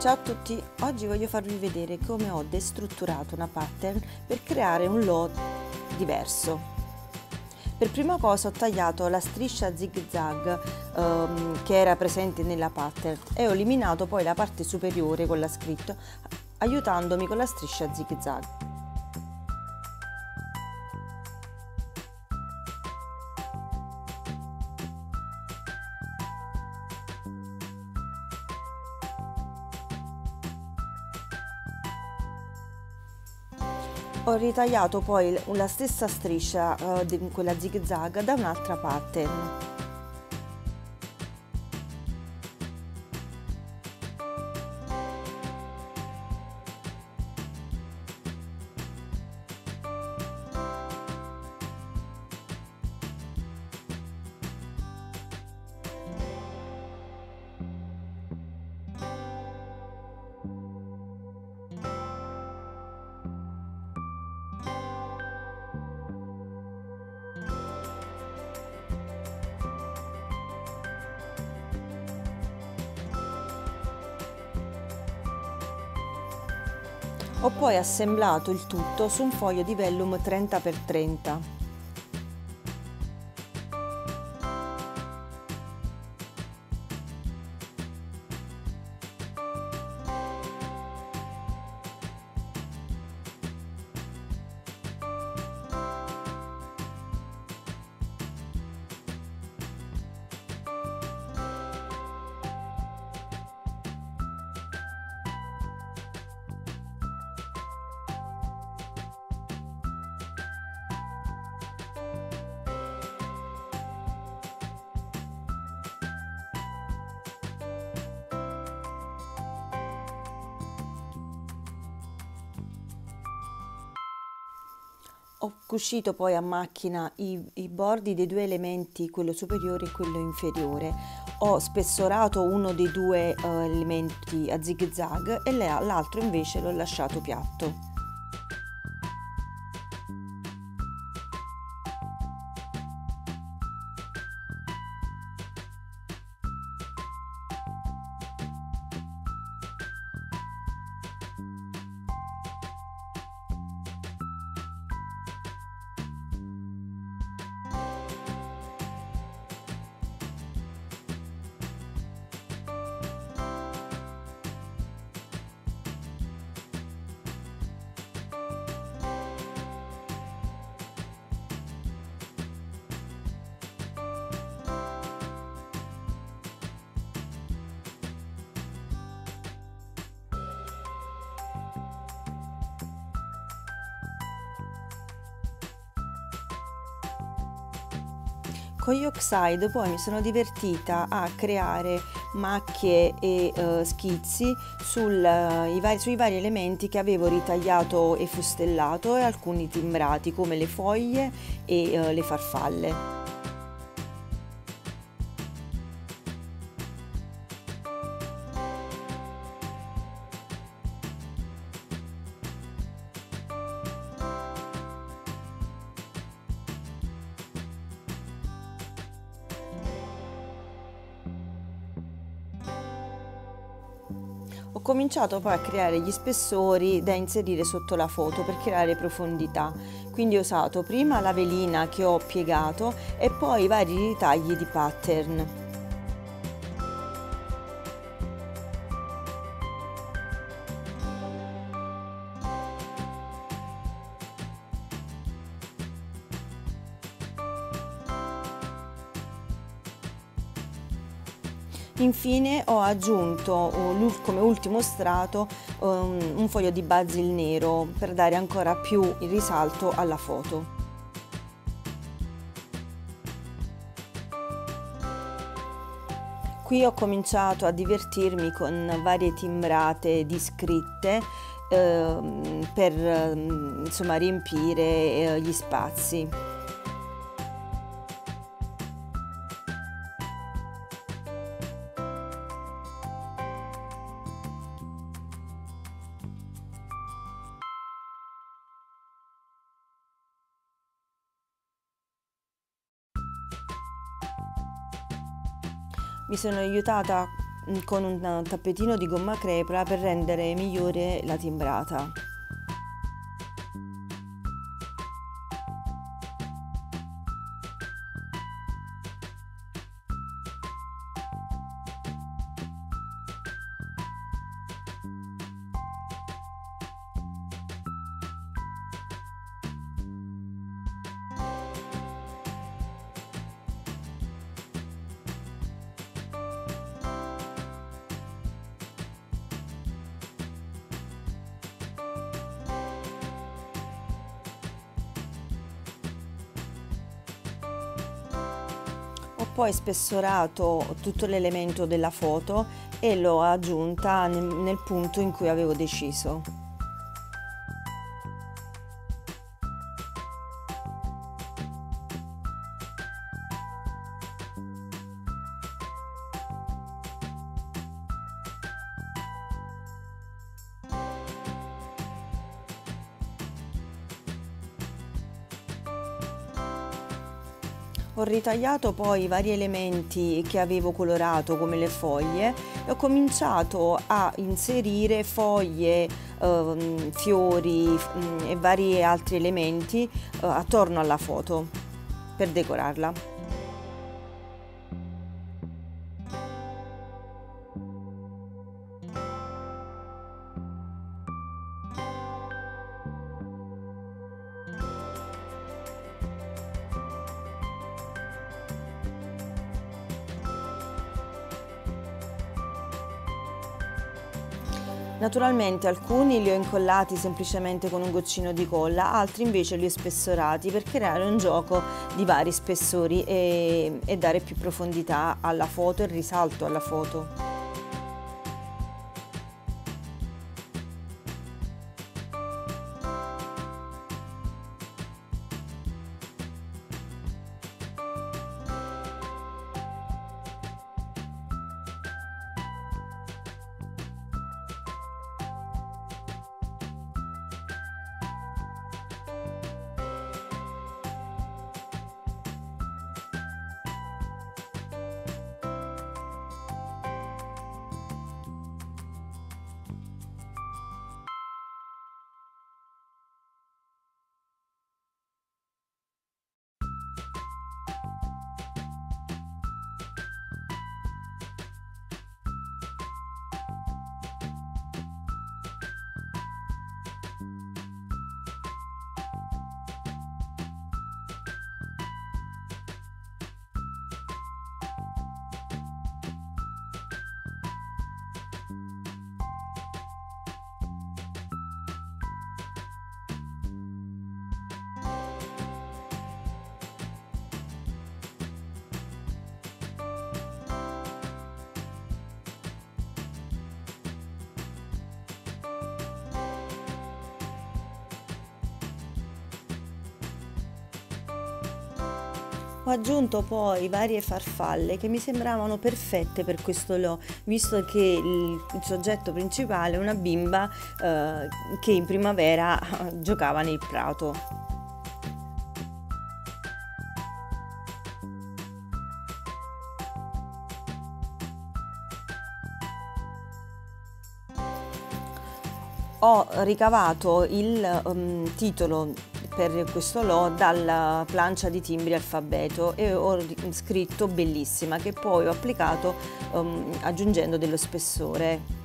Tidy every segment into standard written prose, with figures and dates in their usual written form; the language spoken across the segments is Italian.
Ciao a tutti, oggi voglio farvi vedere come ho destrutturato una pattern per creare un lot diverso. Per prima cosa ho tagliato la striscia zig zag che era presente nella pattern e ho eliminato poi la parte superiore con la scritta aiutandomi con la striscia zig zag. Ho ritagliato poi la stessa striscia, quella zig zag, da un'altra pattern. Ho poi assemblato il tutto su un foglio di vellum 30x30. Ho cucito poi a macchina i bordi dei due elementi, quello superiore e quello inferiore. Ho spessorato uno dei due elementi a zig zag e l'altro invece l'ho lasciato piatto. Con gli Oxide poi mi sono divertita a creare macchie e schizzi sui vari elementi che avevo ritagliato e fustellato e alcuni timbrati come le foglie e le farfalle. Ho cominciato poi a creare gli spessori da inserire sotto la foto per creare profondità, quindi ho usato prima la velina che ho piegato e poi i vari ritagli di pattern. Infine ho aggiunto come ultimo strato un foglio di basil nero per dare ancora più il risalto alla foto. Qui ho cominciato a divertirmi con varie timbrate di scritte per insomma riempire gli spazi. Mi sono aiutata con un tappetino di gomma crepra per rendere migliore la timbrata. Ho poi spessorato tutto l'elemento della foto e l'ho aggiunta nel punto in cui avevo deciso. Ho ritagliato poi i vari elementi che avevo colorato come le foglie e ho cominciato a inserire foglie, fiori e vari altri elementi attorno alla foto per decorarla. Naturalmente alcuni li ho incollati semplicemente con un goccino di colla, altri invece li ho spessorati per creare un gioco di vari spessori e dare più profondità alla foto e risalto alla foto. Ho aggiunto poi varie farfalle che mi sembravano perfette per questo lò, visto che il soggetto principale è una bimba che in primavera giocava nel prato. Ho ricavato il titolo per questo lot dalla plancia di timbri alfabeto e ho scritto bellissima, che poi ho applicato aggiungendo dello spessore.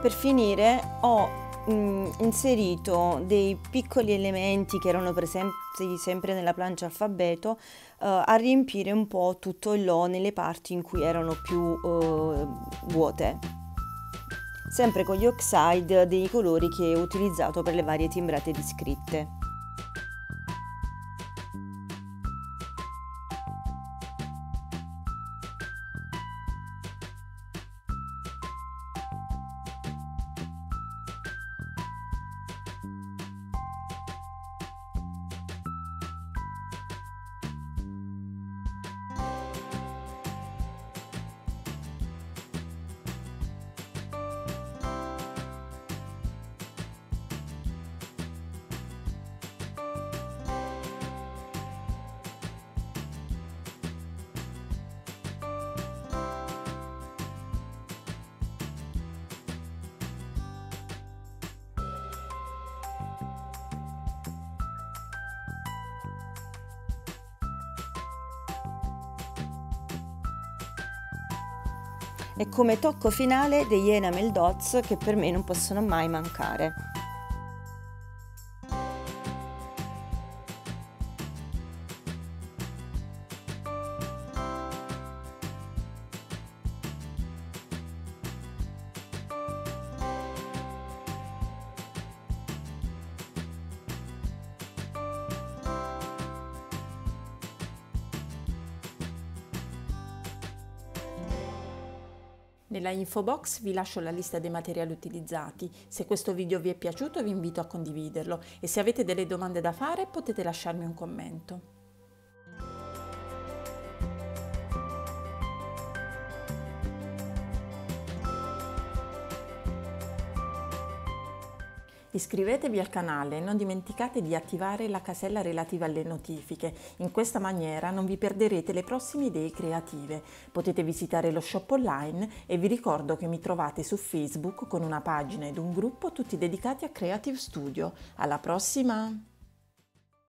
Per finire ho inserito dei piccoli elementi che erano presenti sempre nella plancia alfabeto a riempire un po' tutto il Lo nelle parti in cui erano più vuote, sempre con gli oxide dei colori che ho utilizzato per le varie timbrate di scritte. E come tocco finale degli enamel dots che per me non possono mai mancare. Nella info box vi lascio la lista dei materiali utilizzati. Se questo video vi è piaciuto vi invito a condividerlo e se avete delle domande da fare potete lasciarmi un commento. Iscrivetevi al canale e non dimenticate di attivare la casella relativa alle notifiche. In questa maniera non vi perderete le prossime idee creative. Potete visitare lo shop online e vi ricordo che mi trovate su Facebook con una pagina ed un gruppo tutti dedicati a Creative Studio. Alla prossima!